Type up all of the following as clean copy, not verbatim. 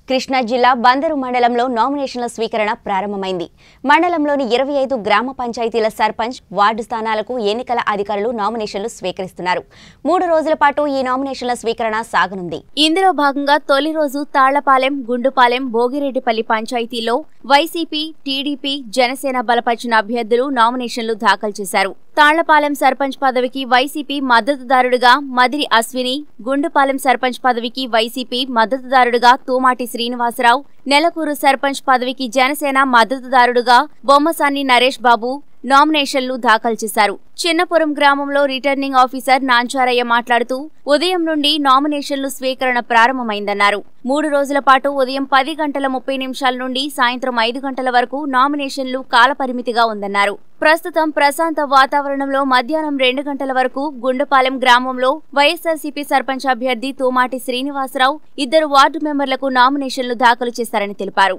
కృష్ణా జిల్లా బందరు మండలంలో నామినేషన్ల స్వీకరణ ప్రారంభమైంది. మండలంలోని 25 గ్రామ పంచాయతీల సర్పంచ్, వార్డు స్థానాలకు ఎన్నికల అధికారులు నామినేషన్లు స్వీకరిస్తున్నారు. 3 రోజుల పాటు ఈ నామినేషన్ల స్వీకరణ సాగనుంది. ఇందులో భాగంగా తొలి రోజు తాళ్లపాలెం, గుండుపాలెం, భోగిరెడ్డిపల్లి పంచాయతీలో వైసీపీ, టీడీపీ, జనసేన బలపరిచిన అభ్యర్థులు నామినేషన్లు దాఖలు చేశారు. తాళ్లపాలెం సర్పంచ్ పదవికి వైసీపీ మద్దతుదారుడుగా మదిరి అశ్విని, గుండుపాలెం సర్పంచ్ పదవికి వైసీపీ మద్దతుదారుడుగా తూమాటి శ్రీనివాసరావు, నెలకూరు సర్పంచ్ పదవికి జనసేన మద్దతుదారుడుగా బొమ్మసాని నరేష్ బాబు నామినేషన్లు దాఖలు చేశారు. చిన్నపురం గ్రామంలో రిటర్నింగ్ ఆఫీసర్ నాంచారయ్య మాట్లాడుతూ ఉదయం నుండి నామినేషన్లు స్వీకరణ ప్రారంభమైందన్నారు. 3 రోజుల పాటు ఉదయం 10 గంటల 30 నిమిషాల నుండి సాయంత్రం 5 గంటల వరకు నామినేషన్లు కాలపరిమితిగా ఉందన్నారు. ప్రస్తుతం ప్రశాంత వాతావరణంలో మధ్యాహ్నం 2 గంటల వరకు గుండుపాలెం గ్రామంలో వైఎస్ఆర్సీపీ సర్పంచ్ అభ్యర్థి తూమాటి శ్రీనివాసరావు 2 వార్డు మెంబర్లకు నామినేషన్లు దాఖలు చేశారని తెలిపారు.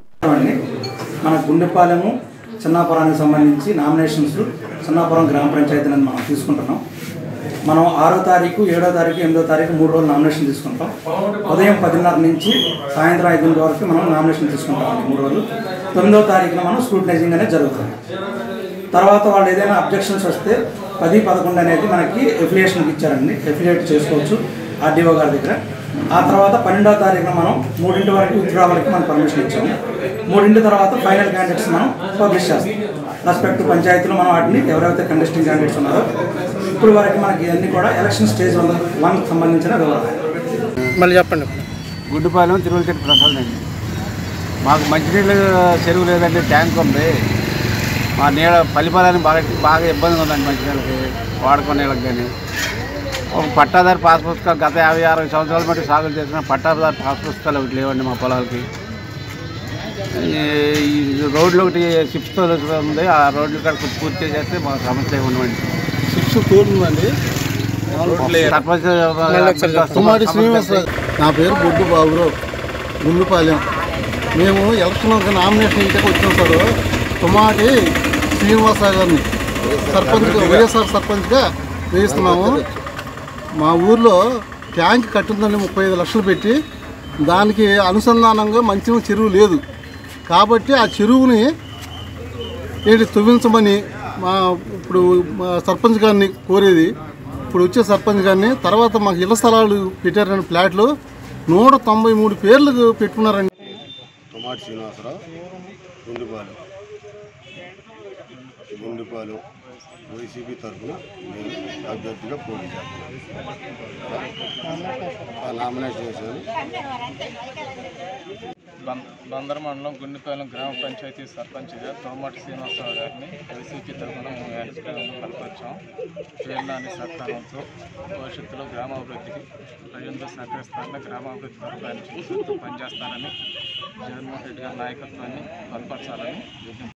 చిన్నాపురానికి సంబంధించి నామినేషన్స్ చిన్నాపురం గ్రామ పంచాయతీ అనేది మనం తీసుకుంటున్నాం. మనం 6వ తారీఖు, 7వ తారీఖు, 8వ తారీఖు 3 రోజులు నామినేషన్ తీసుకుంటాం. ఉదయం 10:30 నుంచి సాయంత్రం 5 గంటల వరకు మనం నామినేషన్ తీసుకుంటాం. 3 రోజులు 9వ తారీఖున మనం స్క్రూటనైజింగ్ అనేది జరుగుతుంది. తర్వాత వాళ్ళు ఏదైనా అబ్జెక్షన్స్ వస్తే 10, 11 అనేది మనకి ఎఫిలియేషన్కి ఇచ్చారండి. ఎఫిలియేట్ చేసుకోవచ్చు ఆర్డీఓ గారి దగ్గర. ఆ తర్వాత 12వ తారీఖున మనం 3 వరకు విత్డ్రావల్కి మనం పర్మిషన్ ఇచ్చాము. 3 తర్వాత ఫైనల్ క్యాండిడేట్స్ మనం పబ్లిష్ చేస్తాం. రెస్పెక్ట్ పంచాయతీలో మనం వాటిని ఎవరైతే కంటెస్టింగ్ క్యాండిడేట్స్ ఉన్నారో ఇప్పుడు వరకు మనకి ఇవన్నీ కూడా ఎలక్షన్ స్టేజ్ 1కి సంబంధించిన వివరాలు. మళ్ళీ చెప్పండి. గుడ్డుపాలెం తిరువలచెట్టు ప్రసాద్ అండి. మాకు మంచినీళ్ళు చెరువు లేదండి, ట్యాంక్ ఉంది. మా నీళ్ళ పల్లిపాలని బాగా ఇబ్బందిగా ఉందండి. మంచినీళ్ళకి, వాడుకునే నీళ్ళకి కానీ ఒక పట్టాదారు పాస్ పుస్తకాలు గత 50-60 సంవత్సరాల బట్టి సాగులు చేసిన పట్టాదారు పాస్ పుస్తకాలు ఒకటి లేవండి మా పొలాలకి. ఈ రోడ్లు ఒకటి సిప్స్తో ఉంది. ఆ రోడ్లు కాడ పూర్తి చేస్తే మా సమస్య ఉండవండి. సిప్స్ తోడుందండి. తూమాటి శ్రీనివాసరావు. నా పేరు బొడ్డు బాబురావు, గుండుపాలెం. మేము ఎలక్షన్ నామినేషన్ ఇంటికి వచ్చిన సార్ తూమాటి శ్రీనివాసరావు గారిని సర్పంచ్గా, వైఎస్ఆర్ సర్పంచ్గా వేయిస్తున్నాము. మా ఊర్లో ట్యాంక్ కట్టిందండి 35 లక్షలు పెట్టి. దానికి అనుసంధానంగా మంచి చెరువు లేదు కాబట్టి ఆ చెరువుని తవ్వించమని ఇప్పుడు మా సర్పంచ్ గారిని కోరేది. ఇప్పుడు వచ్చే సర్పంచ్ గారిని తర్వాత మాకు ఇళ్ల స్థలాలు పెట్టారండి. ఫ్లాట్లు 193 పేర్లు పెట్టుకున్నారండి. తూమాటి శ్రీనివాసరావు, గుండుపాలెం వైసీపీ తరఫున నేను అభ్యర్థిగా పోటీ చేస్తున్నాను. నామినేషన్ చేశాను. బందరు మండలం గుండుపాలెం గ్రామ పంచాయతీ సర్పంచ్గా తూమాటి శ్రీనివాసరావు గారిని వైసీపీ తరఫున కల్పించాం. పేర్లాని సత్కారంతో భవిష్యత్తులో గ్రామాభివృద్ధికి ప్రజలతో సహకరిస్తానని, గ్రామాభివృద్ధి తరఫున పనిచేస్తానని, జగన్మోహన్ రెడ్డి గారి నాయకత్వాన్ని బలపరచాలని